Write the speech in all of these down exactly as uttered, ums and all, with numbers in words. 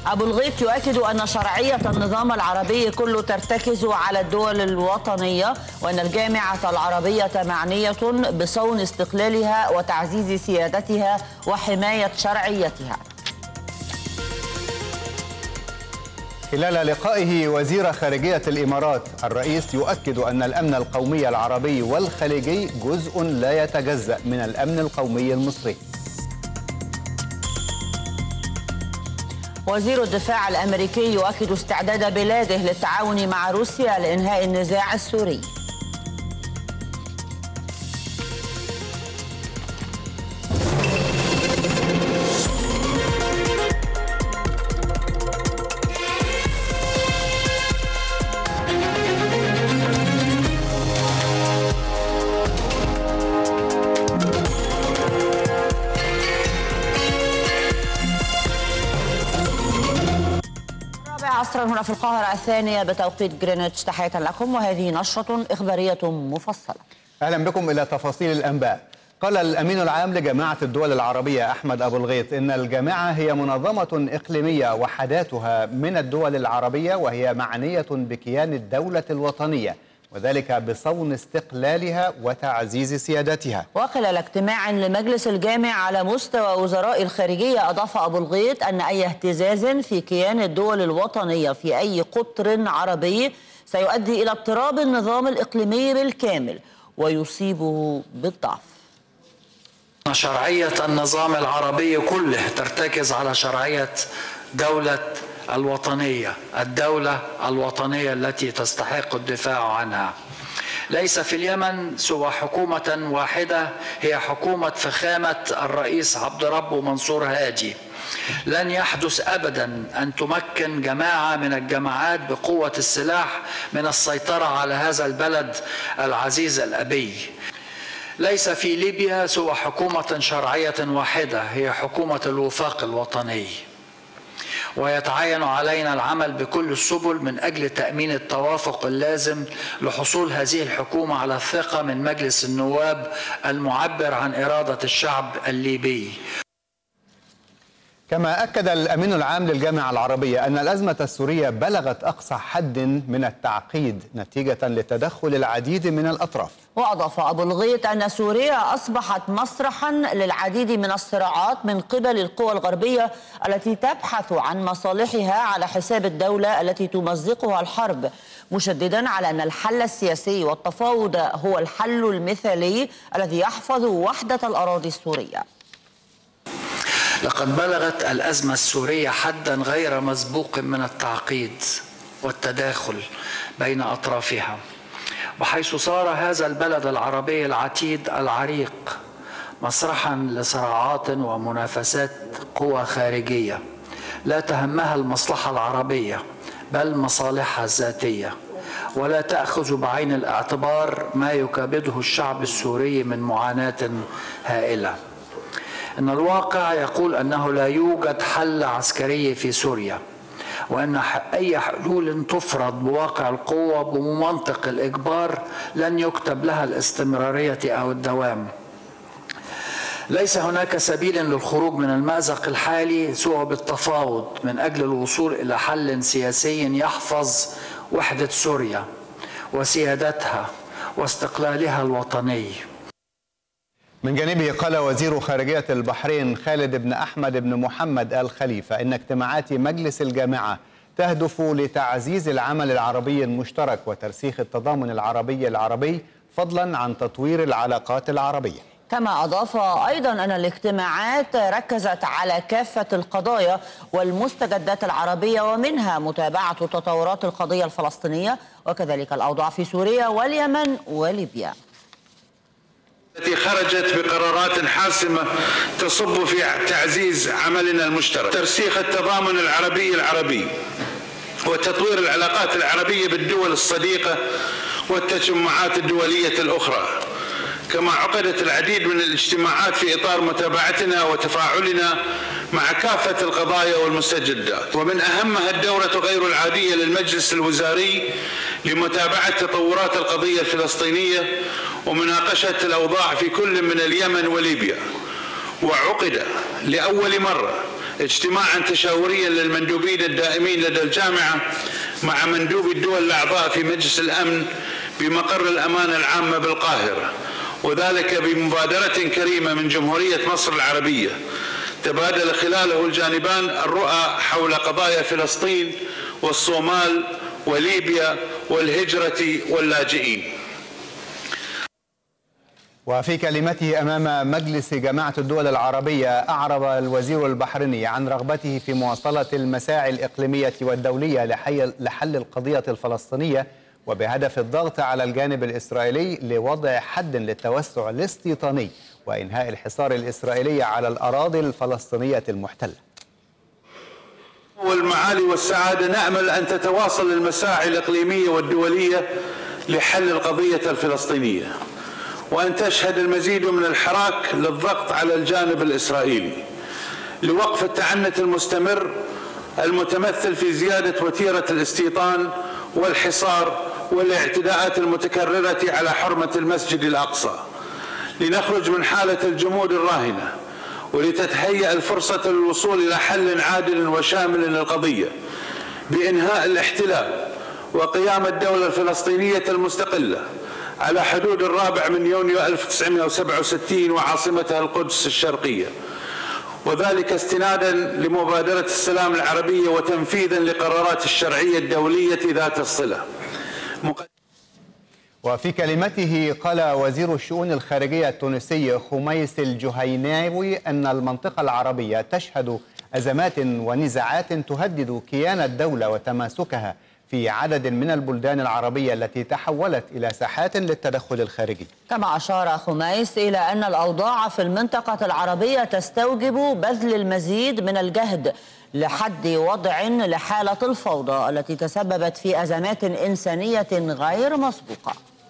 أبو الغيط يؤكد أن شرعية النظام العربي كله ترتكز على الدول الوطنية، وأن الجامعة العربية معنية بصون استقلالها وتعزيز سيادتها وحماية شرعيتها. خلال لقائه وزير خارجية الإمارات، الرئيس يؤكد أن الأمن القومي العربي والخليجي جزء لا يتجزأ من الأمن القومي المصري. وزير الدفاع الأمريكي يؤكد استعداد بلاده للتعاون مع روسيا لإنهاء النزاع السوري. عصرا هنا في القاهرة، الثانية بتوقيت جرينتش. تحية لكم وهذه نشرة إخبارية مفصلة. أهلا بكم إلى تفاصيل الأنباء. قال الأمين العام لجامعة الدول العربية أحمد أبو الغيط إن الجامعة هي منظمة إقليمية وحداتها من الدول العربية، وهي معنية بكيان الدولة الوطنية، وذلك بصون استقلالها وتعزيز سيادتها. وخلال اجتماع لمجلس الجامع على مستوى وزراء الخارجية، أضاف أبو الغيط أن أي اهتزاز في كيان الدول الوطنية في أي قطر عربي سيؤدي إلى اضطراب النظام الإقليمي بالكامل ويصيبه بالضعف. شرعية النظام العربي كله ترتكز على شرعية دولة الوطنية، الدولة الوطنية التي تستحق الدفاع عنها. ليس في اليمن سوى حكومة واحدة، هي حكومة فخامة الرئيس عبد ربه منصور هادي. لن يحدث أبدا أن تمكن جماعة من الجماعات بقوة السلاح من السيطرة على هذا البلد العزيز الأبي. ليس في ليبيا سوى حكومة شرعية واحدة، هي حكومة الوفاق الوطني. ويتعين علينا العمل بكل السبل من أجل تأمين التوافق اللازم لحصول هذه الحكومة على الثقة من مجلس النواب المعبر عن إرادة الشعب الليبي. كما أكد الأمين العام للجامعة العربية أن الأزمة السورية بلغت أقصى حد من التعقيد نتيجة لتدخل العديد من الأطراف. وأضاف أبو الغيط أن سوريا أصبحت مسرحا للعديد من الصراعات من قبل القوى الغربية التي تبحث عن مصالحها على حساب الدولة التي تمزقها الحرب، مشددا على أن الحل السياسي والتفاوض هو الحل المثالي الذي يحفظ وحدة الأراضي السورية. لقد بلغت الأزمة السورية حدا غير مسبوق من التعقيد والتداخل بين أطرافها، وحيث صار هذا البلد العربي العتيد العريق مسرحا لصراعات ومنافسات قوى خارجية لا تهمها المصلحة العربية بل مصالحها الذاتية، ولا تأخذ بعين الاعتبار ما يكابده الشعب السوري من معاناة هائلة. إن الواقع يقول أنه لا يوجد حل عسكري في سوريا، وأن أي حلول تفرض بواقع القوة بمنطق الإجبار لن يكتب لها الاستمرارية أو الدوام. ليس هناك سبيل للخروج من المأزق الحالي سوى بالتفاوض من أجل الوصول إلى حل سياسي يحفظ وحدة سوريا وسيادتها واستقلالها الوطني. من جانبه قال وزير خارجية البحرين خالد بن أحمد بن محمد آل خليفة إن اجتماعات مجلس الجامعة تهدف لتعزيز العمل العربي المشترك وترسيخ التضامن العربي العربي فضلا عن تطوير العلاقات العربية. كما أضاف أيضا أن الاجتماعات ركزت على كافة القضايا والمستجدات العربية، ومنها متابعة تطورات القضية الفلسطينية وكذلك الأوضاع في سوريا واليمن وليبيا، التي خرجت بقرارات حاسمة تصب في تعزيز عملنا المشترك، ترسيخ التضامن العربي العربي وتطوير العلاقات العربية بالدول الصديقة والتجمعات الدولية الأخرى. كما عقدت العديد من الاجتماعات في إطار متابعتنا وتفاعلنا مع كافة القضايا والمستجدات، ومن أهمها الدورة غير العادية للمجلس الوزاري لمتابعة تطورات القضية الفلسطينية ومناقشة الأوضاع في كل من اليمن وليبيا. وعقد لأول مرة اجتماعا تشاوريا للمندوبين الدائمين لدى الجامعة مع مندوب الدول الأعضاء في مجلس الأمن بمقر الأمانة العامة بالقاهرة، وذلك بمبادرة كريمة من جمهورية مصر العربية تبادل خلاله الجانبان الرؤى حول قضايا فلسطين والصومال وليبيا والهجرة واللاجئين. وفي كلمته أمام مجلس جامعة الدول العربية أعرب الوزير البحريني عن رغبته في مواصلة المساعي الإقليمية والدولية لحل القضية الفلسطينية وبهدف الضغط على الجانب الإسرائيلي لوضع حد للتوسع الاستيطاني وإنهاء الحصار الإسرائيلي على الأراضي الفلسطينية المحتلة. والمعالي والسعادة نأمل أن تتواصل المساعي الإقليمية والدولية لحل القضية الفلسطينية، وأن تشهد المزيد من الحراك للضغط على الجانب الإسرائيلي لوقف التعنت المستمر المتمثل في زيادة وتيرة الاستيطان والحصار والاعتداءات المتكررة على حرمة المسجد الأقصى، لنخرج من حالة الجمود الراهنة ولتتهيأ الفرصة للوصول إلى حل عادل وشامل للقضية بإنهاء الاحتلال وقيام الدولة الفلسطينية المستقلة على حدود الرابع من يونيو ألف وتسعمائة وسبعة وستين وعاصمتها القدس الشرقية، وذلك استنادا لمبادرة السلام العربية وتنفيذا لقرارات الشرعية الدولية ذات الصلة. وفي كلمته قال وزير الشؤون الخارجية التونسي خميس الجهيناوي أن المنطقة العربية تشهد أزمات ونزاعات تهدد كيان الدولة وتماسكها في عدد من البلدان العربية التي تحولت إلى ساحات للتدخل الخارجي. كما أشار خميس إلى أن الأوضاع في المنطقة العربية تستوجب بذل المزيد من الجهد لحد وضع لحالة الفوضى التي تسببت في أزمات إنسانية غير مسبوقة.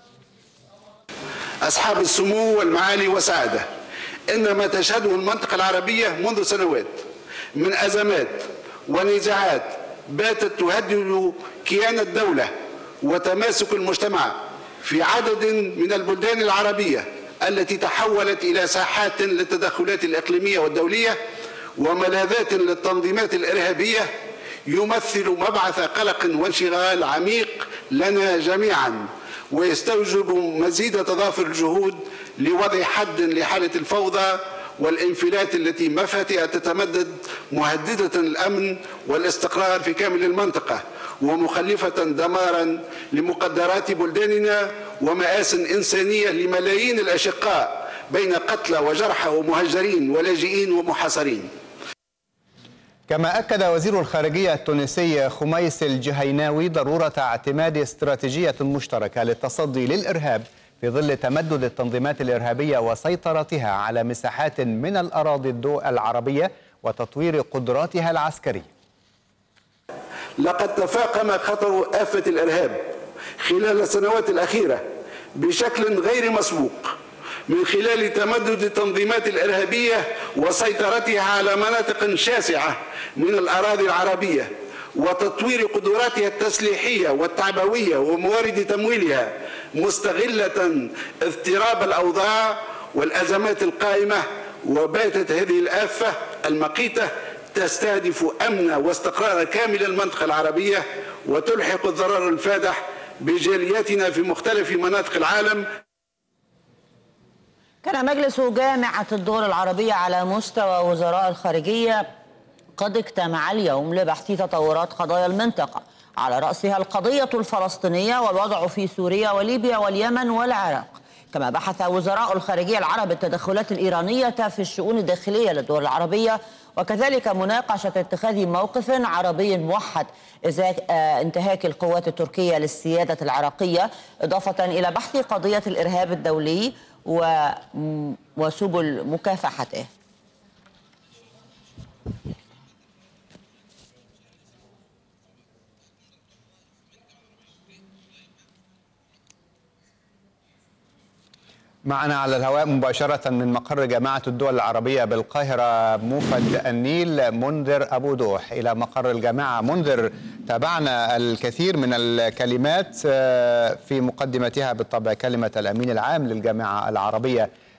أصحاب السمو والمعالي والسعادة، إن ما تشهده المنطقة العربية منذ سنوات من أزمات ونزاعات باتت تهدد كيان الدولة وتماسك المجتمع في عدد من البلدان العربية التي تحولت إلى ساحات للتدخلات الإقليمية والدولية وملاذات للتنظيمات الإرهابية، يمثل مبعث قلق وانشغال عميق لنا جميعا، ويستوجب مزيد تضافر الجهود لوضع حد لحالة الفوضى والانفلات التي مفاتها تتمدد مهددة الأمن والاستقرار في كامل المنطقة ومخلفة دمارا لمقدرات بلداننا ومآسٍ إنسانية لملايين الأشقاء بين قتلى وجرحى ومهجرين ولاجئين ومحاصرين. كما أكد وزير الخارجية التونسي خميس الجهيناوي ضرورة اعتماد استراتيجية مشتركة للتصدي للإرهاب في ظل تمدد التنظيمات الإرهابية وسيطرتها على مساحات من الأراضي العربية وتطوير قدراتها العسكرية. لقد تفاقم خطر آفة الإرهاب خلال السنوات الأخيرة بشكل غير مسبوق من خلال تمدد التنظيمات الإرهابية وسيطرتها على مناطق شاسعة من الأراضي العربية وتطوير قدراتها التسليحية والتعبوية وموارد تمويلها، مستغلة اضطراب الأوضاع والأزمات القائمة. وباتت هذه الآفة المقيتة تستهدف أمن واستقرار كامل المنطقة العربية وتلحق الضرر الفادح بجالياتنا في مختلف مناطق العالم. كان مجلس جامعة الدول العربية على مستوى وزراء الخارجية قد اجتمع اليوم لبحث تطورات قضايا المنطقة، على رأسها القضية الفلسطينية والوضع في سوريا وليبيا واليمن والعراق. كما بحث وزراء الخارجية العرب التدخلات الإيرانية في الشؤون الداخلية للدول العربية، وكذلك مناقشة اتخاذ موقف عربي موحد إزاء انتهاك القوات التركية للسيادة العراقية، إضافة إلى بحث قضية الإرهاب الدولي وسبل مكافحته. معنا على الهواء مباشرة من مقر جامعة الدول العربية بالقاهرة موفد النيل منذر أبو دوح إلى مقر الجامعة. منذر، تابعنا الكثير من الكلمات في مقدمتها بالطبع كلمة الأمين العام للجامعة العربية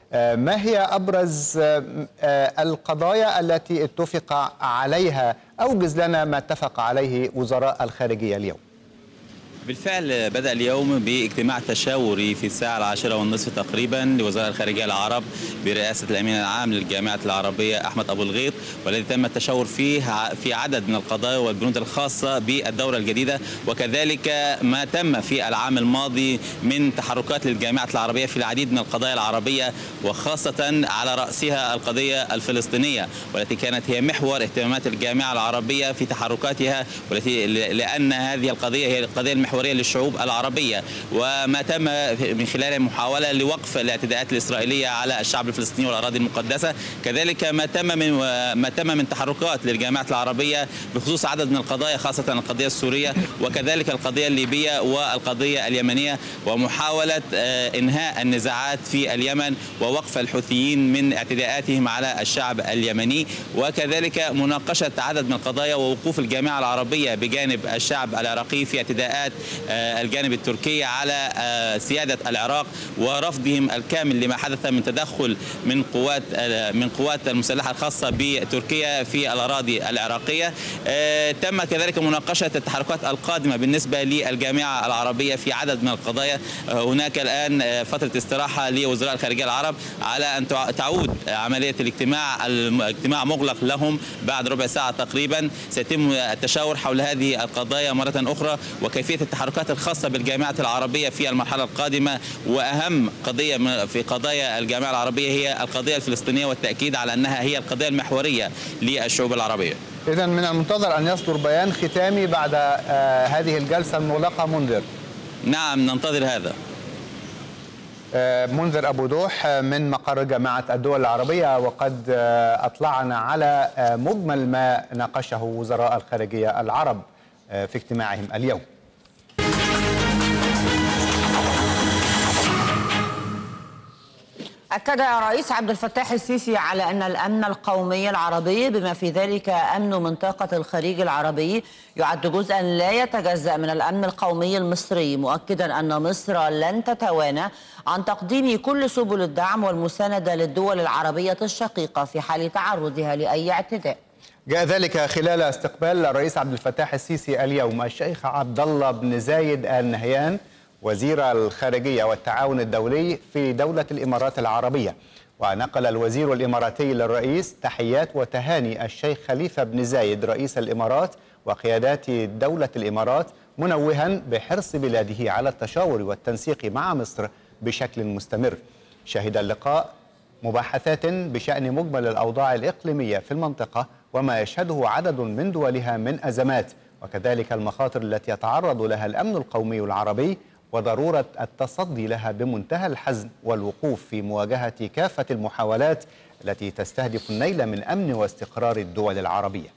ما هي أبرز القضايا التي اتفق عليها؟ أوجز لنا ما اتفق عليه وزراء الخارجية اليوم. بالفعل بدأ اليوم باجتماع تشاوري في الساعة العاشرة والنصف تقريبا لوزراء الخارجية العرب برئاسة الأمين العام للجامعة العربية أحمد أبو الغيط، والذي تم التشاور فيه في عدد من القضايا والبنود الخاصة بالدورة الجديدة، وكذلك ما تم في العام الماضي من تحركات للجامعة العربية في العديد من القضايا العربية، وخاصة على رأسها القضية الفلسطينية، والتي كانت هي محور اهتمامات الجامعة العربية في تحركاتها، والتي لأن هذه القضية هي القضية المحورية للشعوب العربية، وما تم من خلال محاولة لوقف الاعتداءات الإسرائيلية على الشعب الفلسطيني والأراضي المقدسة، كذلك ما تم من ما تم من تحركات للجامعة العربية بخصوص عدد من القضايا، خاصة القضية السورية وكذلك القضية الليبية والقضية اليمنية، ومحاولة إنهاء النزاعات في اليمن ووقف الحوثيين من اعتداءاتهم على الشعب اليمني، وكذلك مناقشة عدد من القضايا ووقوف الجامعة العربية بجانب الشعب العراقي في اعتداءات الجانب التركي على سيادة العراق ورفضهم الكامل لما حدث من تدخل من قوات من قوات المسلحة الخاصة بتركيا في الأراضي العراقية. تم كذلك مناقشة التحركات القادمة بالنسبة للجامعة العربية في عدد من القضايا. هناك الآن فترة استراحة لوزراء الخارجية العرب على أن تعود عملية الاجتماع الاجتماع مغلق لهم بعد ربع ساعة تقريبا. سيتم التشاور حول هذه القضايا مرة أخرى وكيفية التحركات الخاصة بالجامعة العربية في المرحلة القادمة، وأهم قضية في قضايا الجامعة العربية هي القضية الفلسطينية والتأكيد على أنها هي القضية المحورية للشعوب العربية. إذن من المنتظر أن يصدر بيان ختامي بعد آه هذه الجلسة المغلقة منذر. نعم ننتظر هذا. آه منذر أبو دوح من مقر جامعة الدول العربية، وقد آه أطلعنا على آه مجمل ما ناقشه وزراء الخارجية العرب آه في اجتماعهم اليوم. أكد الرئيس عبد الفتاح السيسي على أن الأمن القومي العربي بما في ذلك أمن منطقة الخليج العربي يعد جزءا لا يتجزأ من الأمن القومي المصري، مؤكدا أن مصر لن تتوانى عن تقديم كل سبل الدعم والمساندة للدول العربية الشقيقة في حال تعرضها لأي اعتداء. جاء ذلك خلال استقبال الرئيس عبد الفتاح السيسي اليوم الشيخ عبد الله بن زايد آل نهيان وزير الخارجية والتعاون الدولي في دولة الإمارات العربية. ونقل الوزير الإماراتي للرئيس تحيات وتهاني الشيخ خليفة بن زايد رئيس الإمارات وقيادات دولة الإمارات، منوها بحرص بلاده على التشاور والتنسيق مع مصر بشكل مستمر. شهد اللقاء مباحثات بشأن مجمل الأوضاع الإقليمية في المنطقة وما يشهده عدد من دولها من أزمات، وكذلك المخاطر التي يتعرض لها الأمن القومي العربي وضرورة التصدي لها بمنتهى الحزم والوقوف في مواجهة كافة المحاولات التي تستهدف النيل من أمن واستقرار الدول العربية.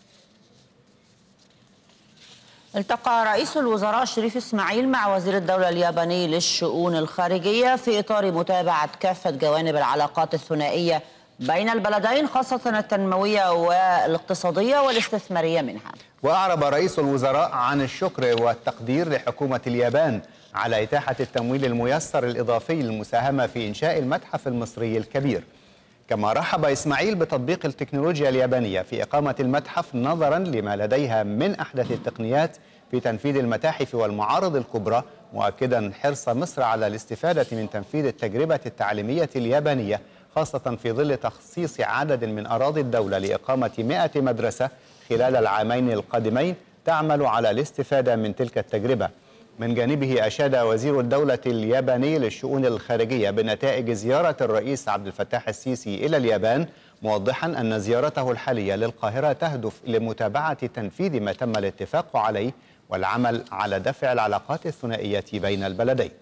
التقى رئيس الوزراء شريف إسماعيل مع وزير الدولة الياباني للشؤون الخارجية في إطار متابعة كافة جوانب العلاقات الثنائية بين البلدين، خاصة التنموية والاقتصادية والاستثمارية منها. وأعرب رئيس الوزراء عن الشكر والتقدير لحكومة اليابان على إتاحة التمويل الميسر الإضافي للمساهمة في إنشاء المتحف المصري الكبير. كما رحب إسماعيل بتطبيق التكنولوجيا اليابانية في إقامة المتحف نظرا لما لديها من أحدث التقنيات في تنفيذ المتاحف والمعارض الكبرى، مؤكدا حرص مصر على الاستفادة من تنفيذ التجربة التعليمية اليابانية، خاصة في ظل تخصيص عدد من أراضي الدولة لإقامة مئة مدرسة خلال العامين القادمين تعمل على الاستفادة من تلك التجربة. من جانبه أشاد وزير الدولة الياباني للشؤون الخارجية بنتائج زيارة الرئيس عبد الفتاح السيسي إلى اليابان، موضحا أن زيارته الحالية للقاهرة تهدف لمتابعة تنفيذ ما تم الاتفاق عليه والعمل على دفع العلاقات الثنائية بين البلدين.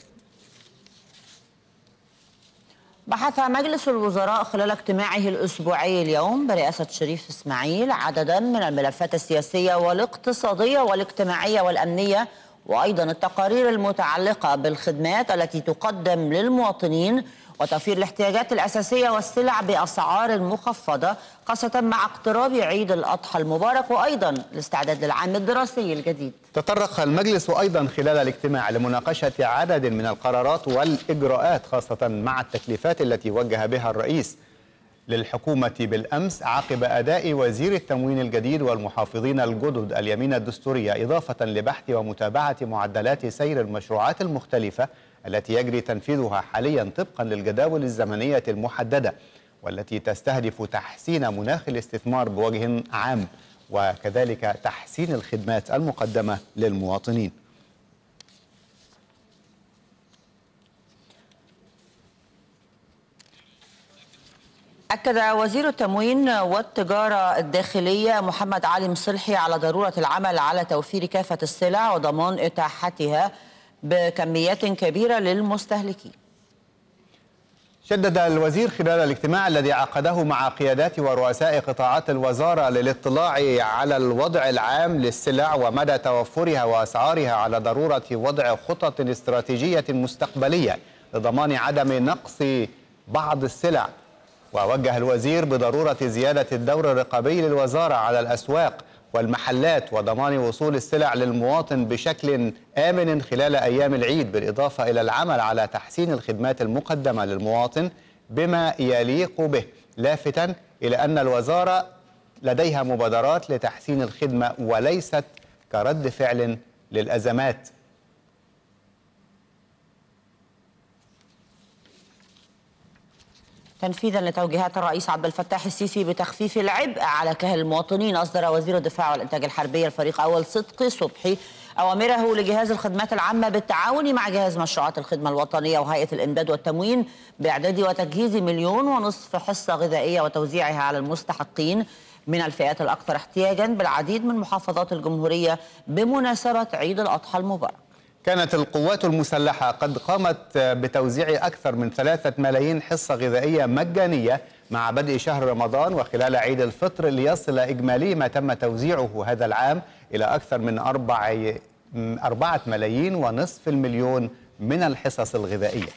بحث مجلس الوزراء خلال اجتماعه الأسبوعي اليوم برئاسة شريف إسماعيل عددا من الملفات السياسية والاقتصادية والاجتماعية والأمنية، وأيضا التقارير المتعلقة بالخدمات التي تقدم للمواطنين وتوفير الاحتياجات الأساسية والسلع بأسعار مخفضة، خاصة مع اقتراب عيد الأضحى المبارك، وأيضا الاستعداد للعام الدراسي الجديد. تطرق المجلس أيضا خلال الاجتماع لمناقشة عدد من القرارات والإجراءات، خاصة مع التكليفات التي وجه بها الرئيس للحكومة بالأمس عقب أداء وزير التموين الجديد والمحافظين الجدد اليمين الدستورية، إضافة لبحث ومتابعة معدلات سير المشروعات المختلفة التي يجري تنفيذها حاليا طبقا للجداول الزمنية المحددة، والتي تستهدف تحسين مناخ الاستثمار بوجه عام، وكذلك تحسين الخدمات المقدمة للمواطنين. أكد وزير التموين والتجارة الداخلية محمد علي مصلحي على ضرورة العمل على توفير كافة السلع وضمان إتاحتها بكميات كبيرة للمستهلكين. شدد الوزير خلال الاجتماع الذي عقده مع قيادات ورؤساء قطاعات الوزارة للاطلاع على الوضع العام للسلع ومدى توفرها وأسعارها على ضرورة وضع خطط استراتيجية مستقبلية لضمان عدم نقص بعض السلع. ووجه الوزير بضرورة زيادة الدور الرقابي للوزارة على الأسواق والمحلات وضمان وصول السلع للمواطن بشكل آمن خلال أيام العيد، بالإضافة إلى العمل على تحسين الخدمات المقدمة للمواطن بما يليق به، لافتاً إلى أن الوزارة لديها مبادرات لتحسين الخدمة وليست كرد فعل للأزمات. تنفيذا لتوجيهات الرئيس عبد الفتاح السيسي بتخفيف العبء على كاهل المواطنين، أصدر وزير الدفاع والإنتاج الحربي الفريق أول صدقي صبحي أوامره لجهاز الخدمات العامة بالتعاون مع جهاز مشروعات الخدمة الوطنية وهيئة الإمداد والتموين بإعداد وتجهيز مليون ونصف حصة غذائية وتوزيعها على المستحقين من الفئات الأكثر احتياجا بالعديد من محافظات الجمهورية بمناسبة عيد الأضحى المبارك. كانت القوات المسلحة قد قامت بتوزيع أكثر من ثلاثة ملايين حصة غذائية مجانية مع بدء شهر رمضان وخلال عيد الفطر، ليصل إجمالي ما تم توزيعه هذا العام إلى أكثر من أربعة ملايين ونصف المليون من الحصص الغذائية.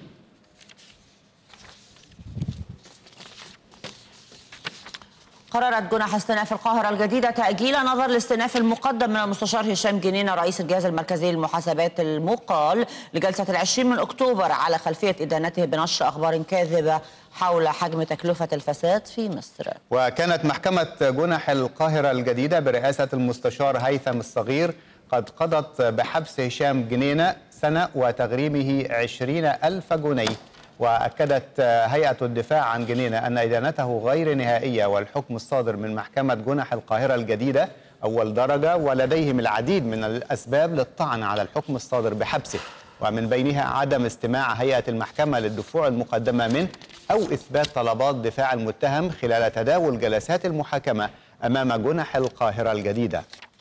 قررت جنح استئناف القاهرة الجديدة تأجيل نظر الاستئناف المقدم من المستشار هشام جنينة رئيس الجهاز المركزي للمحاسبات المقال لجلسة العشرين من أكتوبر على خلفية إدانته بنشر أخبار كاذبة حول حجم تكلفة الفساد في مصر. وكانت محكمة جنح القاهرة الجديدة برئاسة المستشار هيثم الصغير قد قضت بحبس هشام جنينة سنة وتغريمه عشرين ألف جنيه. وأكدت هيئة الدفاع عن جنينة أن إدانته غير نهائية، والحكم الصادر من محكمة جنح القاهرة الجديدة أول درجة، ولديهم العديد من الأسباب للطعن على الحكم الصادر بحبسه، ومن بينها عدم استماع هيئة المحكمة للدفوع المقدمة منه أو إثبات طلبات دفاع المتهم خلال تداول جلسات المحاكمة أمام جنح القاهرة الجديدة.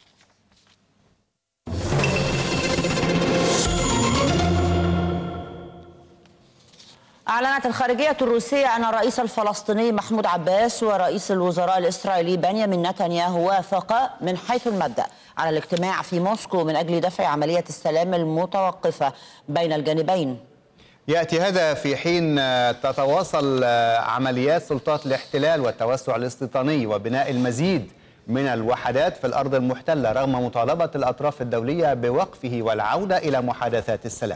أعلنت الخارجية الروسية أن الرئيس الفلسطيني محمود عباس ورئيس الوزراء الإسرائيلي بنيامين نتنياهو وافقا من حيث المبدأ على الاجتماع في موسكو من أجل دفع عملية السلام المتوقفة بين الجانبين. يأتي هذا في حين تتواصل عمليات سلطات الاحتلال والتوسع الاستيطاني وبناء المزيد من الوحدات في الأرض المحتلة رغم مطالبة الأطراف الدولية بوقفه والعودة إلى محادثات السلام.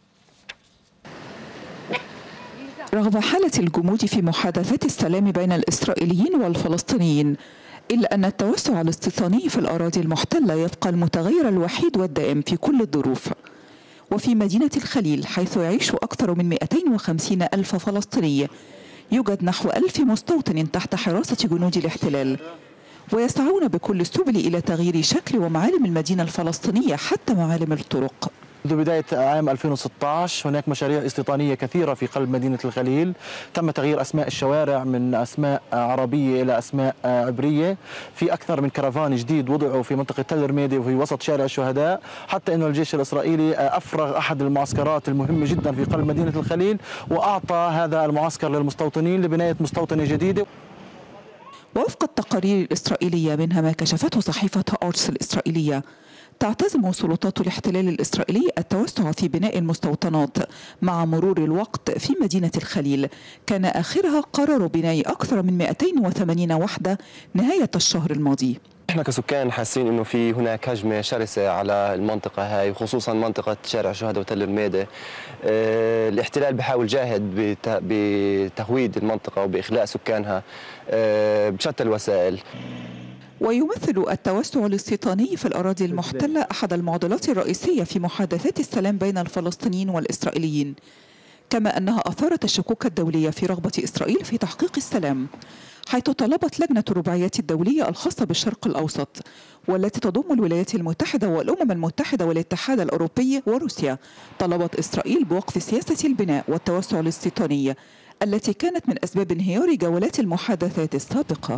رغم حالة الجمود في محادثات السلام بين الإسرائيليين والفلسطينيين، إلا أن التوسع الاستيطاني في الأراضي المحتلة يبقى المتغير الوحيد والدائم في كل الظروف. وفي مدينة الخليل حيث يعيش أكثر من مئتين وخمسين ألف فلسطيني، يوجد نحو ألف مستوطن تحت حراسة جنود الاحتلال، ويسعون بكل السبل إلى تغيير شكل ومعالم المدينة الفلسطينية حتى معالم الطرق. منذ بداية عام ألفين وستة عشر هناك مشاريع استيطانية كثيرة في قلب مدينة الخليل، تم تغيير أسماء الشوارع من أسماء عربية إلى أسماء عبرية، في أكثر من كرفان جديد وضعوا في منطقة تل رميدي وفي وسط شارع الشهداء، حتى أنه الجيش الإسرائيلي أفرغ أحد المعسكرات المهمة جدا في قلب مدينة الخليل وأعطى هذا المعسكر للمستوطنين لبناية مستوطنة جديدة. وفق التقارير الإسرائيلية منها ما كشفته صحيفة أورس الإسرائيلية، تعتزم سلطات الاحتلال الإسرائيلي التوسع في بناء المستوطنات مع مرور الوقت في مدينة الخليل، كان آخرها قرار بناء أكثر من مئتين وثمانين وحدة نهاية الشهر الماضي. احنا كسكان حاسين انه في هناك هجمه شرسه على المنطقه هاي، وخصوصا منطقه شارع شهداء وتل رميده. اه الاحتلال بحاول جاهد بتهويد المنطقه وباخلاء سكانها اه بشتى الوسائل. ويمثل التوسع الاستيطاني في الأراضي المحتلة أحد المعضلات الرئيسية في محادثات السلام بين الفلسطينيين والإسرائيليين، كما أنها أثارت الشكوك الدولية في رغبة إسرائيل في تحقيق السلام، حيث طلبت لجنة الرباعيات الدولية الخاصة بالشرق الأوسط والتي تضم الولايات المتحدة والأمم المتحدة والاتحاد الأوروبي وروسيا، طلبت إسرائيل بوقف سياسة البناء والتوسع الاستيطاني التي كانت من أسباب انهيار جولات المحادثات السابقة.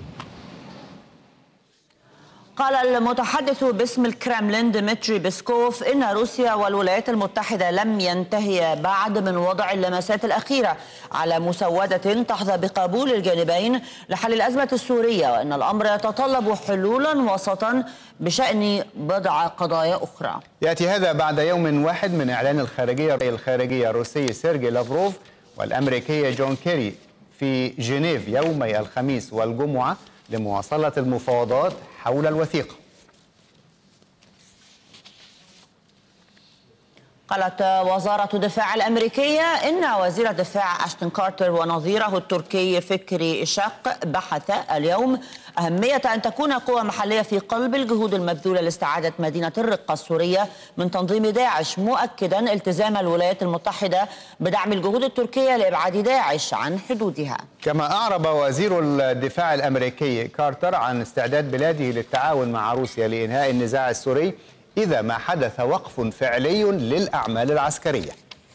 قال المتحدث باسم الكرملين ديمتري بيسكوف إن روسيا والولايات المتحدة لم ينتهي بعد من وضع اللمسات الأخيرة على مسودة تحظى بقبول الجانبين لحل الأزمة السورية، وأن الأمر يتطلب حلولا وسطا بشأن بضع قضايا أخرى. يأتي هذا بعد يوم واحد من إعلان الخارجية الخارجية الروسي سيرجي لافروف والأمريكي جون كيري في جنيف يومي الخميس والجمعة لمواصلة المفاوضات حول الوثيقة. قالت وزارة الدفاع الأمريكية إن وزير الدفاع أشتون كارتر ونظيره التركي فكري شق بحثا اليوم أهمية أن تكون قوى محلية في قلب الجهود المبذولة لاستعادة مدينة الرقة السورية من تنظيم داعش، مؤكدا التزام الولايات المتحدة بدعم الجهود التركية لإبعاد داعش عن حدودها. كما أعرب وزير الدفاع الأمريكي كارتر عن استعداد بلاده للتعاون مع روسيا لإنهاء النزاع السوري إذا ما حدث وقف فعلي للأعمال العسكرية.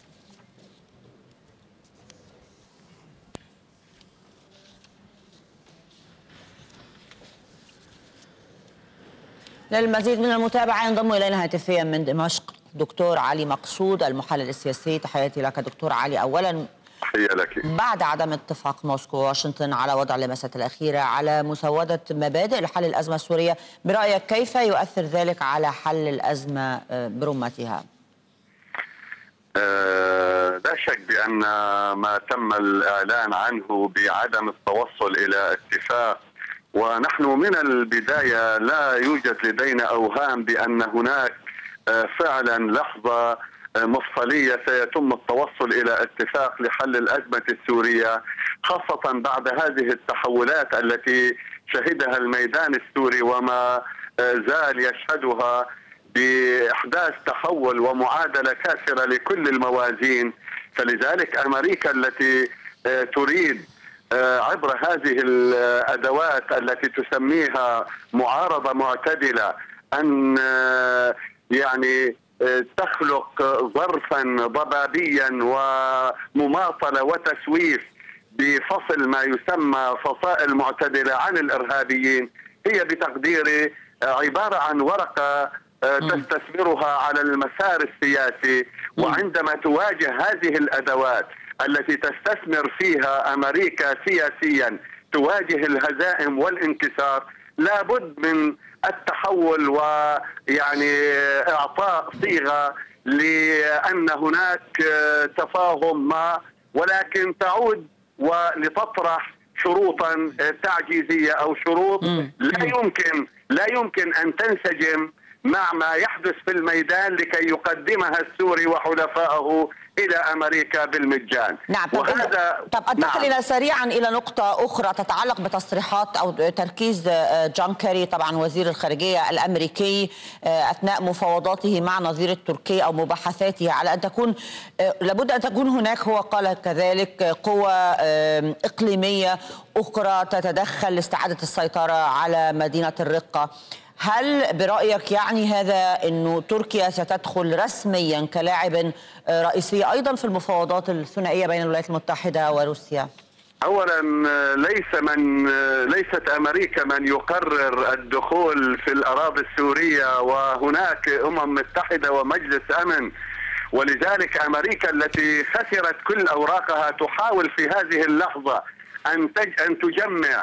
للمزيد من المتابعة ينضم إلينا هاتفيا من دمشق دكتور علي مقصود المحلل السياسي. تحياتي لك دكتور علي. أولا تحية لك. بعد عدم اتفاق موسكو وواشنطن على وضع اللمسات الأخيرة على مسودة مبادئ لحل الأزمة السورية، برأيك كيف يؤثر ذلك على حل الأزمة برمتها؟ أه لا شك بأن ما تم الإعلان عنه بعدم التوصل إلى اتفاق، ونحن من البداية لا يوجد لدينا أوهام بأن هناك فعلا لحظة مفصلية سيتم التوصل إلى اتفاق لحل الأزمة السورية، خاصة بعد هذه التحولات التي شهدها الميدان السوري وما زال يشهدها بإحداث تحول ومعادلة كاسرة لكل الموازين. فلذلك أمريكا التي تريد عبر هذه الأدوات التي تسميها معارضة معتدلة أن يعني تخلق ظرفا ضبابيا ومماطلة وتسويف بفصل ما يسمى فصائل معتدلة عن الإرهابيين، هي بتقديري عبارة عن ورقة تستثمرها على المسار السياسي. وعندما تواجه هذه الأدوات التي تستثمر فيها أمريكا سياسيا تواجه الهزائم والانكسار، لابد من التحول ويعني إعطاء صيغة لأن هناك تفاهم ما، ولكن تعود ولتطرح شروطا تعجيزية أو شروط لا يمكن لا يمكن أن تنسجم مع ما يحدث في الميدان لكي يقدمها السوري وحلفائه إلى أمريكا بالمجان. نعم. وهذا طب أنتقل نعم. سريعا إلى نقطة أخرى تتعلق بتصريحات أو تركيز جون كيري طبعا وزير الخارجية الأمريكي أثناء مفاوضاته مع نظير التركي أو مباحثاته على أن تكون لابد أن تكون هناك، هو قال كذلك، قوى إقليمية أخرى تتدخل لاستعادة السيطرة على مدينة الرقة. هل برأيك يعني هذا أنه تركيا ستدخل رسميا كلاعب رئيسي أيضا في المفاوضات الثنائية بين الولايات المتحدة وروسيا؟ أولا ليس من ليست أمريكا من يقرر الدخول في الأراضي السورية، وهناك أمم متحدة ومجلس أمن، ولذلك أمريكا التي خسرت كل أوراقها تحاول في هذه اللحظة أن أن تجمع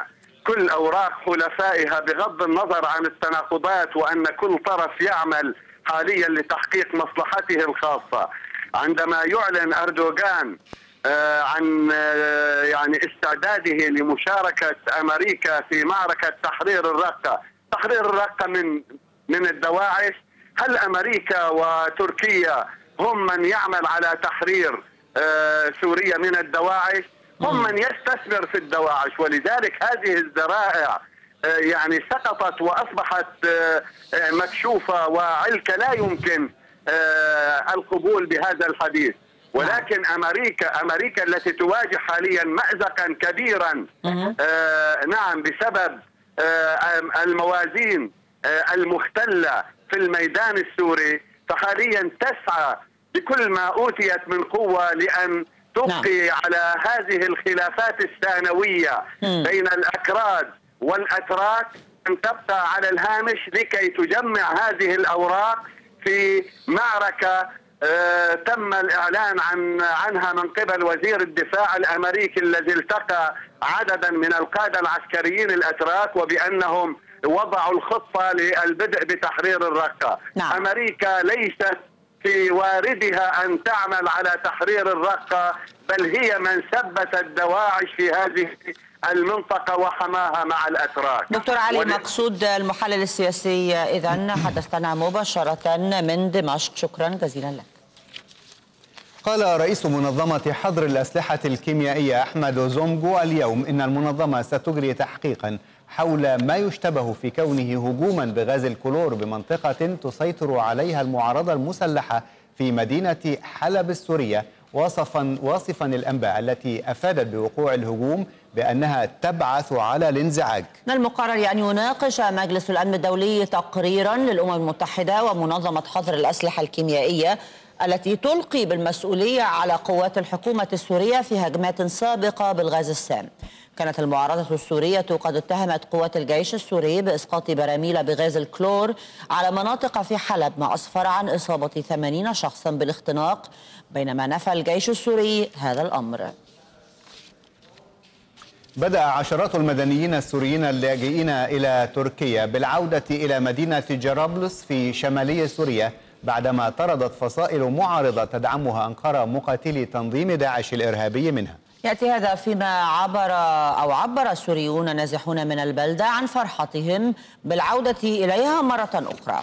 كل أوراق حلفائها بغض النظر عن التناقضات، وأن كل طرف يعمل حاليا لتحقيق مصلحته الخاصة. عندما يعلن أردوغان عن يعني استعداده لمشاركة أمريكا في معركة تحرير الرقة، تحرير الرقة من من الدواعش، هل أمريكا وتركيا هم من يعمل على تحرير سوريا من الدواعش؟ هم من يستثمر في الدواعش، ولذلك هذه الذرائع يعني سقطت وأصبحت مكشوفة وعلك، لا يمكن القبول بهذا الحديث. ولكن أمريكا أمريكا التي تواجه حاليا مأزقا كبيرا آه نعم بسبب آه الموازين آه المختلة في الميدان السوري، فحاليا تسعى بكل ما أوتيت من قوة لأن تبقي نعم. على هذه الخلافات الثانوية بين الأكراد والأتراك، أن تبقى على الهامش لكي تجمع هذه الأوراق في معركة آه تم الإعلان عن عنها من قبل وزير الدفاع الأمريكي الذي التقى عددا من القادة العسكريين الأتراك، وبأنهم وضعوا الخطة للبدء بتحرير الرقة. نعم. أمريكا ليست في واردها أن تعمل على تحرير الرقة، بل هي من ثبت الدواعش في هذه المنطقة وحماها مع الأتراك. دكتور علي ول... مقصود المحلل السياسي، إذن حدثنا مباشرة من دمشق، شكرا جزيلا لك. قال رئيس منظمة حظر الأسلحة الكيميائية أحمد زومجو اليوم إن المنظمة ستجري تحقيقا حول ما يشتبه في كونه هجوما بغاز الكلور بمنطقة تسيطر عليها المعارضة المسلحة في مدينة حلب السورية، واصفا واصفا الأنباء التي أفادت بوقوع الهجوم بأنها تبعث على الانزعاج. من المقرر أن يناقش مجلس الأمن الدولي تقريرا للأمم المتحدة ومنظمة حظر الأسلحة الكيميائية التي تلقي بالمسؤولية على قوات الحكومة السورية في هجمات سابقة بالغاز السام. كانت المعارضة السورية قد اتهمت قوات الجيش السوري بإسقاط براميل بغاز الكلور على مناطق في حلب، ما أسفر عن إصابة ثمانين شخصا بالاختناق، بينما نفى الجيش السوري هذا الأمر. بدأ عشرات المدنيين السوريين اللاجئين إلى تركيا بالعودة إلى مدينة جرابلس في شمالي سوريا بعدما طردت فصائل معارضة تدعمها أنقرة مقاتلي تنظيم داعش الإرهابي منها. يأتي هذا فيما عبر أو عبر السوريون نازحون من البلدة عن فرحتهم بالعودة إليها مرة أخرى.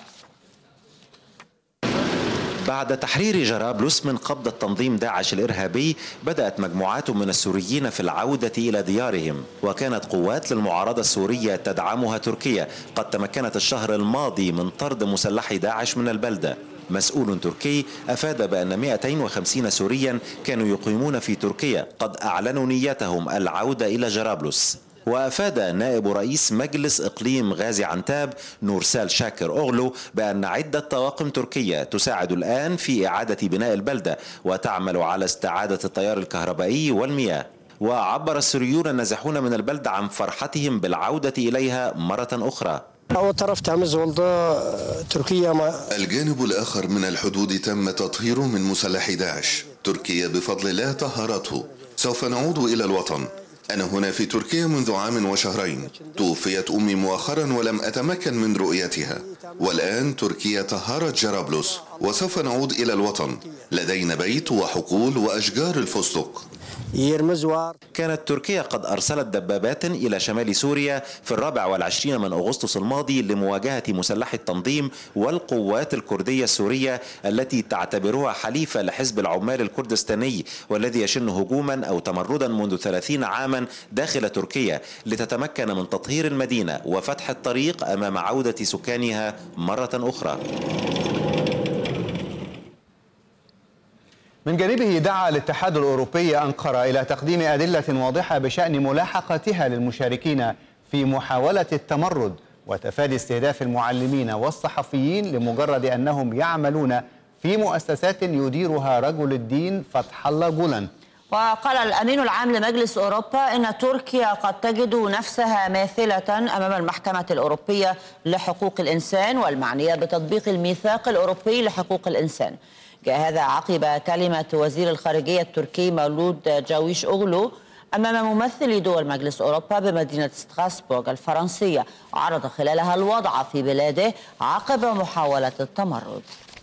بعد تحرير جرابلس من قبضة تنظيم داعش الإرهابي، بدأت مجموعات من السوريين في العودة إلى ديارهم، وكانت قوات للمعارضة السورية تدعمها تركيا قد تمكنت الشهر الماضي من طرد مسلحي داعش من البلدة. مسؤول تركي أفاد بأن مئتين وخمسين سوريا كانوا يقيمون في تركيا قد أعلنوا نيتهم العودة إلى جرابلس. وأفاد نائب رئيس مجلس إقليم غازي عنتاب نورسال شاكر أغلو بأن عدة طواقم تركية تساعد الآن في إعادة بناء البلدة وتعمل على استعادة التيار الكهربائي والمياه. وعبر السوريون النازحون من البلدة عن فرحتهم بالعودة إليها مرة أخرى. الجانب الآخر من الحدود تم تطهيره من مسلحي داعش. تركيا بفضل الله طهرته. سوف نعود إلى الوطن. أنا هنا في تركيا منذ عام وشهرين. توفيت أمي مؤخرا ولم أتمكن من رؤيتها، والآن تركيا طهرت جرابلس وسوف نعود إلى الوطن. لدينا بيت وحقول وأشجار الفستق. كانت تركيا قد أرسلت دبابات إلى شمال سوريا في الرابع والعشرين من أغسطس الماضي لمواجهة مسلحي التنظيم والقوات الكردية السورية التي تعتبرها حليفة لحزب العمال الكردستاني، والذي يشن هجوما أو تمردا منذ ثلاثين عاما داخل تركيا لتتمكن من تطهير المدينة وفتح الطريق أمام عودة سكانها مرة أخرى. من جانبه دعا الاتحاد الأوروبي أنقرة إلى تقديم أدلة واضحة بشأن ملاحقتها للمشاركين في محاولة التمرد وتفادي استهداف المعلمين والصحفيين لمجرد أنهم يعملون في مؤسسات يديرها رجل الدين فتح الله جولان. وقال الأمين العام لمجلس أوروبا إن تركيا قد تجد نفسها ماثلة أمام المحكمة الأوروبية لحقوق الإنسان والمعنية بتطبيق الميثاق الأوروبي لحقوق الإنسان. جاء هذا عقب كلمة وزير الخارجية التركي مولود جاويش أوغلو أمام ممثلي دول مجلس أوروبا بمدينة ستراسبورغ الفرنسية، عرض خلالها الوضع في بلاده عقب محاولة التمرد.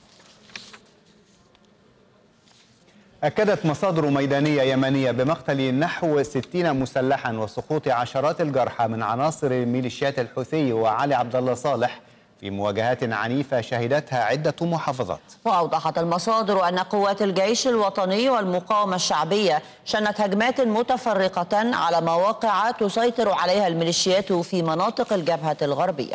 أكدت مصادر ميدانية يمنية بمقتل نحو ستين مسلحا وسقوط عشرات الجرحى من عناصر ميليشيات الحوثي وعلي عبد الله صالح في مواجهات عنيفة شهدتها عدة محافظات. وأوضحت المصادر أن قوات الجيش الوطني والمقاومة الشعبية شنت هجمات متفرقة على مواقع تسيطر عليها الميليشيات في مناطق الجبهة الغربية.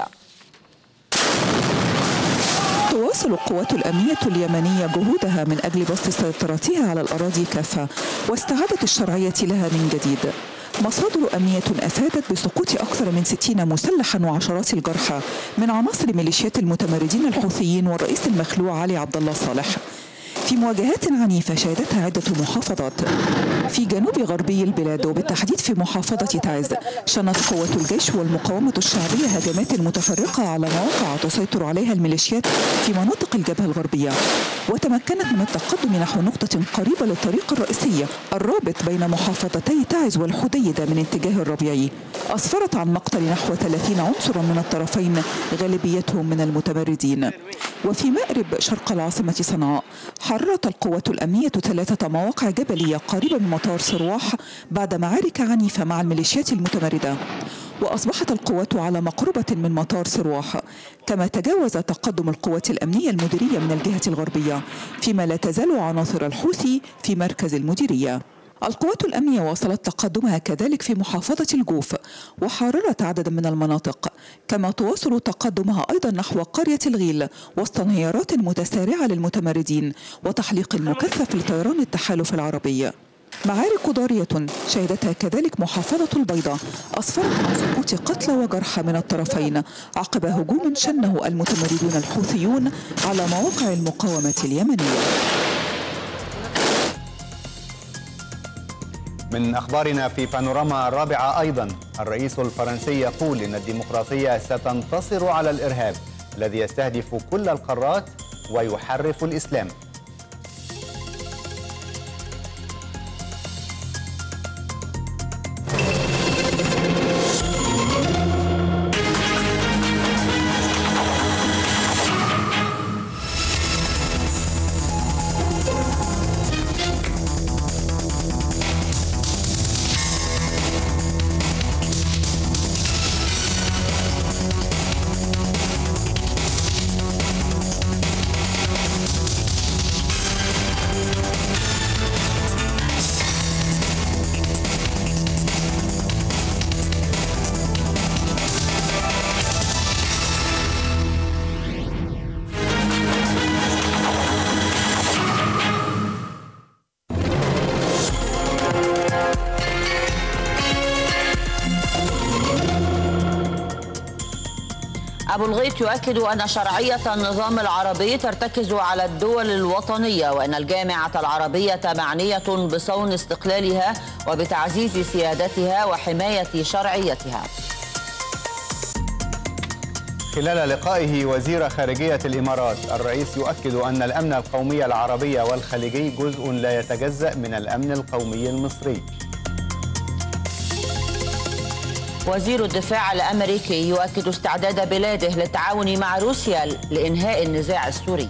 تواصل القوات الأمنية اليمنية جهودها من أجل بسط سيطرتها على الأراضي كافة واستعادة الشرعية لها من جديد. مصادر أمنية أفادت بسقوط أكثر من ستين مسلحا وعشرات الجرحى من عناصر ميليشيات المتمردين الحوثيين والرئيس المخلوع علي عبد الله صالح في مواجهات عنيفة شهدتها عدة محافظات. في جنوب غربي البلاد وبالتحديد في محافظة تعز شنت قوات الجيش والمقاومة الشعبية هجمات متفرقة على مواقع تسيطر عليها الميليشيات في مناطق الجبهة الغربية، وتمكنت من التقدم نحو نقطة قريبة للطريق الرئيسي الرابط بين محافظتي تعز والحديدة من اتجاه الربيعي. أسفرت عن مقتل نحو ثلاثين عنصرا من الطرفين غالبيتهم من المتمردين. وفي مأرب شرق العاصمة صنعاء حررت القوات الأمنية ثلاثة مواقع جبلية قريبة من مطار صرواح بعد معارك عنيفة مع الميليشيات المتمردة. وأصبحت القوات على مقربة من مطار صرواح، كما تجاوز تقدم القوات الأمنية المديرية من الجهة الغربية، فيما لا تزال عناصر الحوثي في مركز المديرية. القوات الأمنية واصلت تقدمها كذلك في محافظة الجوف وحررت عددا من المناطق، كما تواصل تقدمها أيضا نحو قرية الغيل وسط انهيارات متسارعة للمتمردين وتحليق مكثف لطيران التحالف العربي. معارك ضارية شهدتها كذلك محافظة البيضاء أسفرت عن سقوط قتلى وجرحى من الطرفين عقب هجوم شنه المتمردون الحوثيون على مواقع المقاومة اليمنية. من أخبارنا في بانوراما الرابعة أيضا، الرئيس الفرنسي يقول إن الديمقراطية ستنتصر على الإرهاب الذي يستهدف كل القارات ويحرف الإسلام. أبو الغيط يؤكد أن شرعية النظام العربي ترتكز على الدول الوطنية، وأن الجامعة العربية معنية بصون استقلالها وبتعزيز سيادتها وحماية شرعيتها. خلال لقائه وزير خارجية الإمارات، الرئيس يؤكد أن الأمن القومي العربي والخليجي جزء لا يتجزأ من الأمن القومي المصري. وزير الدفاع الأمريكي يؤكد استعداد بلاده للتعاون مع روسيا لإنهاء النزاع السوري.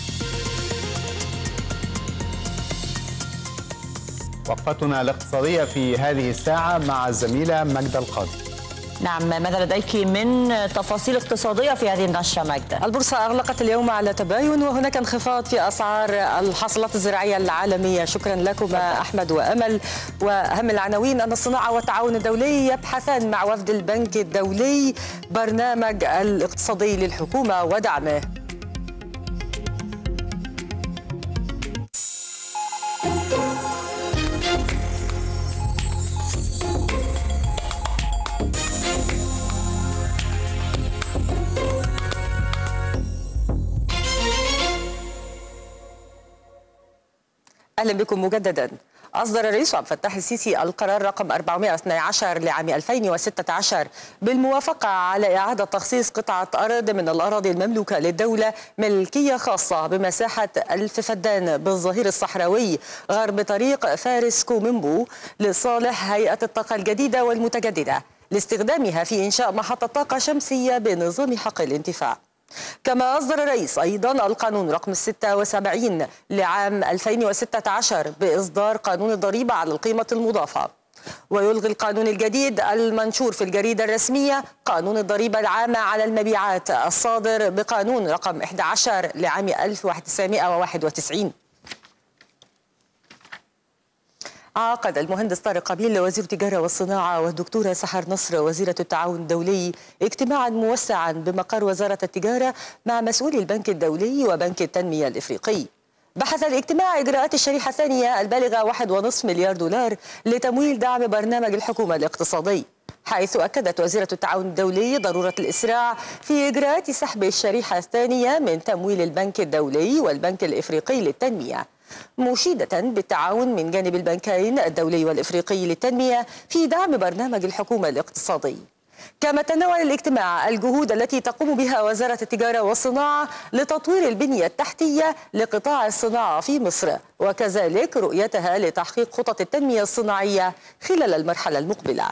وقفتنا الاقتصادية في هذه الساعة مع الزميلة مجدة القاضي. نعم، ماذا لديك من تفاصيل اقتصادية في هذه النشرة مجدة؟ البورصة أغلقت اليوم على تباين، وهناك انخفاض في أسعار الحاصلات الزراعية العالمية. شكرا لكما أحمد وأمل. وأهم العناوين أن الصناعة والتعاون الدولي يبحثان مع وفد البنك الدولي برنامج الاقتصادي للحكومة ودعمه. أهلا بكم مجددا. أصدر الرئيس عبد الفتاح السيسي القرار رقم أربعمائة واثني عشر لعام ألفين وستة عشر بالموافقة على إعادة تخصيص قطعة أرض من الأراضي المملوكة للدولة ملكية خاصة بمساحة ألف فدان بالظهير الصحراوي غرب طريق فارس كوميمبو لصالح هيئة الطاقة الجديدة والمتجددة لاستخدامها في إنشاء محطة طاقة شمسية بنظام حق الانتفاع. كما أصدر الرئيس أيضا القانون رقم ستة وسبعين لعام ألفين وستة عشر بإصدار قانون الضريبة على القيمة المضافة، ويلغي القانون الجديد المنشور في الجريدة الرسمية قانون الضريبة العامة على المبيعات الصادر بقانون رقم أحد عشر لعام ألف وتسعمائة وواحد وتسعين. عقد المهندس طارق قبيل وزير التجارة والصناعة والدكتورة سحر نصر وزيرة التعاون الدولي اجتماعا موسعا بمقر وزارة التجارة مع مسؤولي البنك الدولي وبنك التنمية الإفريقي. بحث الاجتماع إجراءات الشريحة الثانية البالغة واحد ونصف مليار دولار لتمويل دعم برنامج الحكومة الاقتصادي، حيث أكدت وزيرة التعاون الدولي ضرورة الإسراع في إجراءات سحب الشريحة الثانية من تمويل البنك الدولي والبنك الإفريقي للتنمية، مشيدة بالتعاون من جانب البنكين الدولي والإفريقي للتنمية في دعم برنامج الحكومة الاقتصادي. كما تناول الاجتماع الجهود التي تقوم بها وزارة التجارة والصناعة لتطوير البنية التحتية لقطاع الصناعة في مصر، وكذلك رؤيتها لتحقيق خطط التنمية الصناعية خلال المرحلة المقبلة.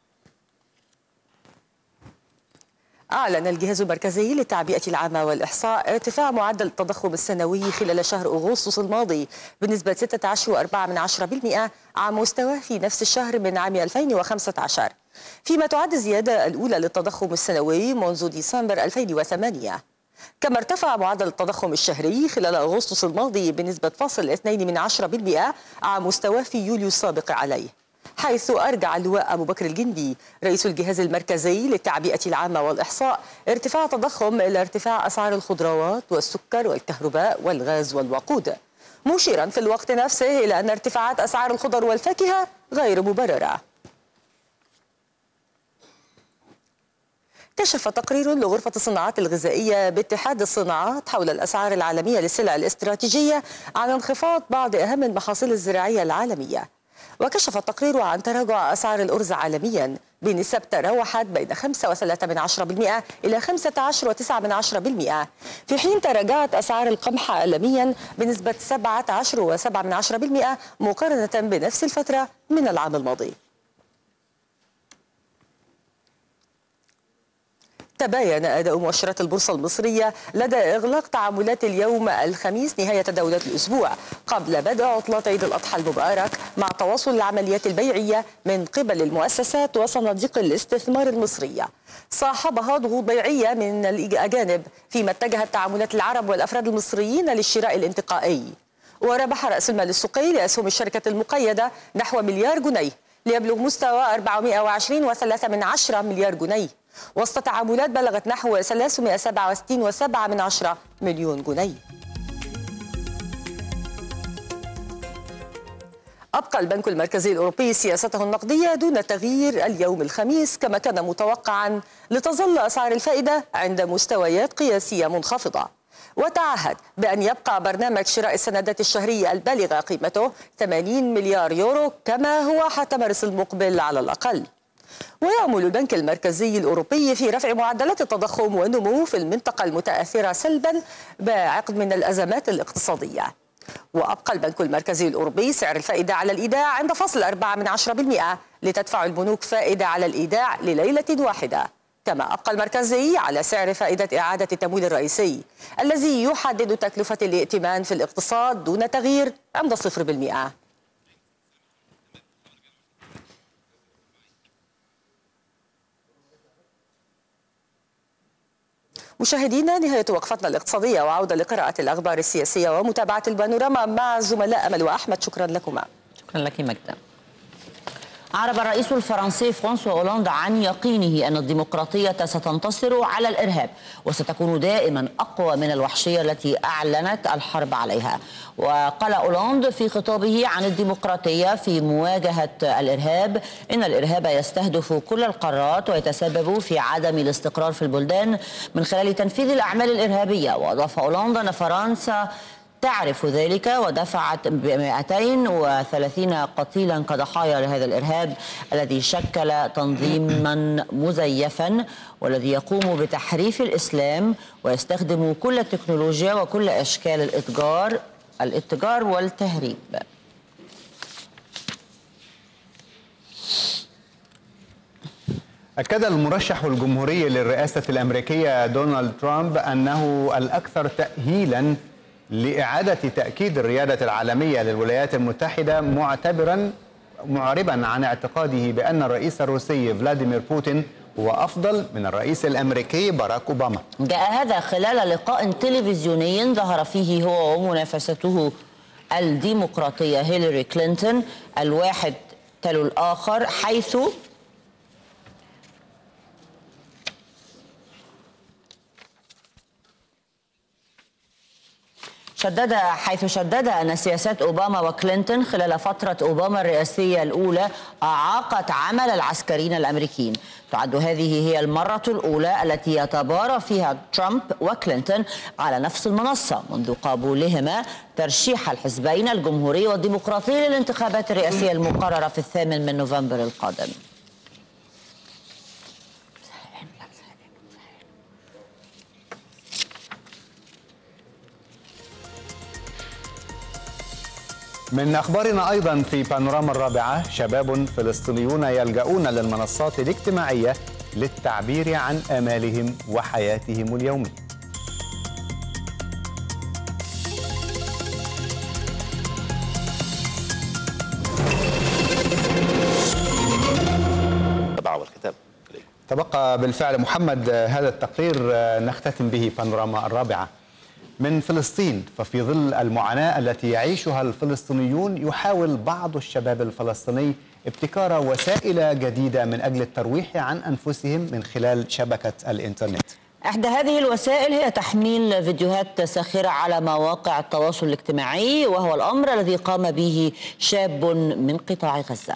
أعلن الجهاز المركزي للتعبئة العامة والإحصاء ارتفاع معدل التضخم السنوي خلال شهر أغسطس الماضي بنسبة ستة عشر فاصلة أربعة بالمئة عن مستواه في نفس الشهر من عام ألفين وخمسة عشر، فيما تعد الزيادة الأولى للتضخم السنوي منذ ديسمبر ألفين وثمانية. كما ارتفع معدل التضخم الشهري خلال أغسطس الماضي بنسبة فاصل اثنين من عشرة بالمئة عن مستواه في يوليو السابق عليه، حيث أرجع اللواء أبو بكر الجندي رئيس الجهاز المركزي للتعبئة العامة والإحصاء ارتفاع تضخم إلى ارتفاع أسعار الخضروات والسكر والكهرباء والغاز والوقود، مشيرا في الوقت نفسه إلى أن ارتفاعات أسعار الخضر والفاكهة غير مبررة. كشف تقرير لغرفة الصناعات الغذائية باتحاد الصناعات حول الأسعار العالمية للسلع الاستراتيجية عن انخفاض بعض أهم المحاصيل الزراعية العالمية. وكشف التقرير عن تراجع أسعار الأرز عالميا بنسب تراوحت بين خمسة وثلاثة من عشرة بالمئة إلى خمسة عشر وتسعة من عشرة بالمئة، في حين تراجعت أسعار القمح عالميا بنسبة سبعة عشر وسبعة من عشرة بالمئة مقارنة بنفس الفترة من العام الماضي. تباين أداء مؤشرات البورصة المصرية لدى إغلاق تعاملات اليوم الخميس نهاية دولة الأسبوع قبل بدء عطلة عيد الأضحى المبارك، مع تواصل العمليات البيعية من قبل المؤسسات وصناديق الاستثمار المصرية صاحبها ضغوط بيعية من الأجانب، فيما اتجهت تعاملات العرب والأفراد المصريين للشراء الانتقائي. وربح رأس المال السوقي لأسهم الشركة المقيدة نحو مليار جنيه ليبلغ مستوى أربعمائة وعشرين فاصلة ثلاثة من عشرة مليار جنيه، وسط تعاملات بلغت نحو ثلاثمائة وسبعة وستين فاصلة سبعة من عشرة مليون جنيه. أبقى البنك المركزي الأوروبي سياسته النقدية دون تغيير اليوم الخميس كما كان متوقعا، لتظل أسعار الفائدة عند مستويات قياسية منخفضة، وتعهد بأن يبقى برنامج شراء السندات الشهري البالغة قيمته ثمانين مليار يورو كما هو حتى مارس المقبل على الأقل. ويأمل البنك المركزي الأوروبي في رفع معدلات التضخم والنمو في المنطقة المتأثرة سلبا بعقد من الأزمات الاقتصادية. وأبقى البنك المركزي الأوروبي سعر الفائدة على الإيداع عند فاصل أربعة من عشرة بالمئة، لتدفع البنوك فائدة على الإيداع لليلة واحدة. كما أبقى المركزي على سعر فائدة إعادة التمويل الرئيسي الذي يحدد تكلفة الائتمان في الاقتصاد دون تغيير عند صفر بالمئة. مشاهدينا، نهاية وقفتنا الاقتصادية وعودة لقراءة الأخبار السياسية ومتابعة البانوراما مع زملاء أمل وأحمد. شكرا لكما. شكرا لك مجدة. أعرب الرئيس الفرنسي فرانسوا أولاند عن يقينه أن الديمقراطية ستنتصر على الإرهاب وستكون دائما أقوى من الوحشية التي أعلنت الحرب عليها. وقال أولاند في خطابه عن الديمقراطية في مواجهة الإرهاب إن الإرهاب يستهدف كل القارات ويتسبب في عدم الاستقرار في البلدان من خلال تنفيذ الأعمال الإرهابية. وأضاف أولاند أن فرنسا تعرف ذلك، ودفعت ب مئتين وثلاثين قتيلا كضحايا لهذا الإرهاب الذي شكل تنظيما مزيفا والذي يقوم بتحريف الإسلام ويستخدم كل التكنولوجيا وكل أشكال الإتجار الاتجار والتهريب. أكد المرشح الجمهوري للرئاسة الأمريكية دونالد ترامب أنه الأكثر تأهيلا لإعادة تأكيد الريادة العالمية للولايات المتحدة، معتبرا معربا عن اعتقاده بأن الرئيس الروسي فلاديمير بوتين هو أفضل من الرئيس الأمريكي باراك أوباما. جاء هذا خلال لقاء تلفزيوني ظهر فيه هو ومنافسته الديمقراطية هيلاري كلينتون الواحد تلو الآخر، حيث شدد حيث شدد أن سياسات أوباما وكلينتون خلال فترة أوباما الرئاسية الأولى أعاقت عمل العسكريين الأمريكيين. تعد هذه هي المرة الأولى التي يتبارى فيها ترامب وكلينتون على نفس المنصة منذ قبولهما ترشيح الحزبين الجمهوري والديمقراطي للانتخابات الرئاسية المقررة في الثامن من نوفمبر القادم. من أخبارنا أيضا في بانوراما الرابعة، شباب فلسطينيون يلجؤون للمنصات الاجتماعية للتعبير عن آمالهم وحياتهم اليومية. تبقى بالفعل محمد هذا التقرير نختتم به بانوراما الرابعة. من فلسطين، ففي ظل المعاناة التي يعيشها الفلسطينيون يحاول بعض الشباب الفلسطيني ابتكار وسائل جديدة من أجل الترويح عن أنفسهم من خلال شبكة الإنترنت. إحدى هذه الوسائل هي تحميل فيديوهات ساخرة على مواقع التواصل الاجتماعي، وهو الأمر الذي قام به شاب من قطاع غزة.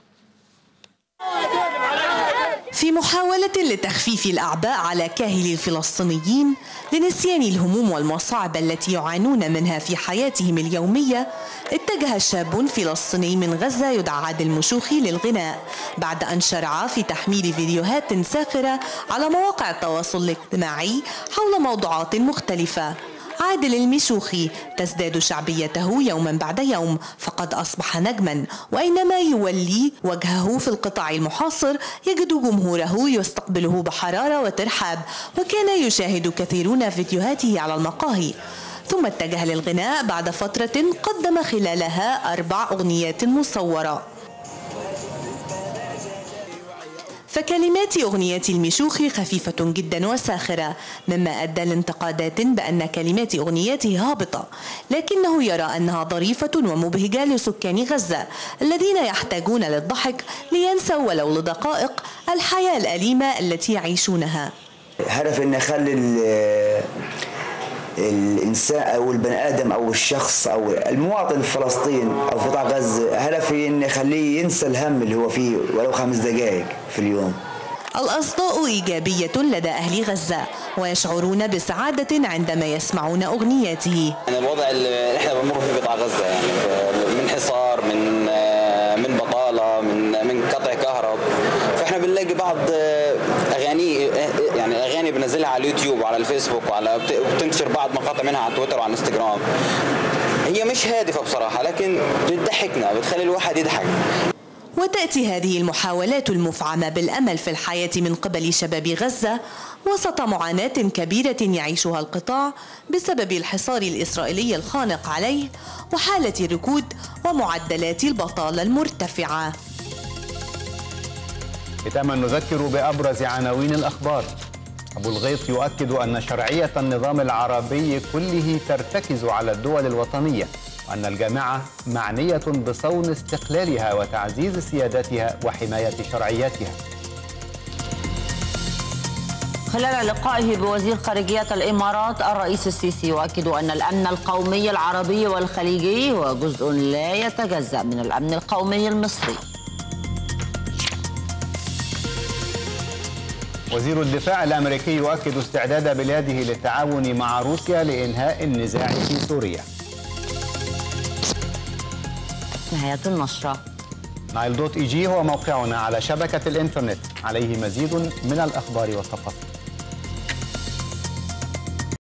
في محاولة لتخفيف الأعباء على كاهل الفلسطينيين لنسيان الهموم والمصاعب التي يعانون منها في حياتهم اليومية، اتجه شاب فلسطيني من غزة يدعى عادل المشوخي للغناء بعد أن شرع في تحميل فيديوهات ساخرة على مواقع التواصل الاجتماعي حول موضوعات مختلفة. عادل المشوخي تزداد شعبيته يوما بعد يوم، فقد أصبح نجما، وأينما يولي وجهه في القطاع المحاصر يجد جمهوره يستقبله بحرارة وترحاب، وكان يشاهد كثيرون فيديوهاته على المقاهي، ثم اتجه للغناء بعد فترة قدم خلالها أربع أغنيات مصورة. فكلمات أغنية المشوخي خفيفة جدا وساخرة، مما أدى لانتقادات بأن كلمات أغنيته هابطة، لكنه يرى أنها ظريفة ومبهجة لسكان غزة الذين يحتاجون للضحك لينسوا ولو لدقائق الحياة الأليمة التي يعيشونها. هدف أن يخلي الإنسان أو البني آدم أو الشخص أو المواطن الفلسطيني أو في قطاع غزة، هدفي أن يخليه ينسى الهم اللي هو فيه ولو خمس دقائق في اليوم. الأصداء إيجابية لدى أهل غزة، ويشعرون بسعادة عندما يسمعون أغنياته. يعني الوضع اللي احنا بنمر فيه في قطاع غزة، يعني من حصار، من من بطالة، من من قطع كهرب، فاحنا بنلاقي بعض اغاني، يعني اغاني بنزلها على اليوتيوب وعلى الفيسبوك وعلى بتنتشر بعض مقاطع منها على تويتر وعلى انستغرام. هي مش هادفة بصراحة، لكن بتضحكنا، بتخلي الواحد يضحك. وتأتي هذه المحاولات المفعمة بالأمل في الحياة من قبل شباب غزة وسط معاناة كبيرة يعيشها القطاع بسبب الحصار الإسرائيلي الخانق عليه وحالة الركود ومعدلات البطالة المرتفعة. ختاما نذكر بأبرز عناوين الأخبار. أبو الغيط يؤكد أن شرعية النظام العربي كله ترتكز على الدول الوطنية، وأن الجامعة معنية بصون استقلالها وتعزيز سيادتها وحماية شرعياتها. خلال لقائه بوزير خارجية الإمارات، الرئيس السيسي يؤكد أن الأمن القومي العربي والخليجي هو جزء لا يتجزأ من الأمن القومي المصري. وزير الدفاع الأمريكي يؤكد استعداد بلاده للتعاون مع روسيا لإنهاء النزاع في سوريا. نهاية النشرة. نايل دوت اي جي هو موقعنا على شبكة الإنترنت، عليه مزيد من الأخبار والتفاصيل.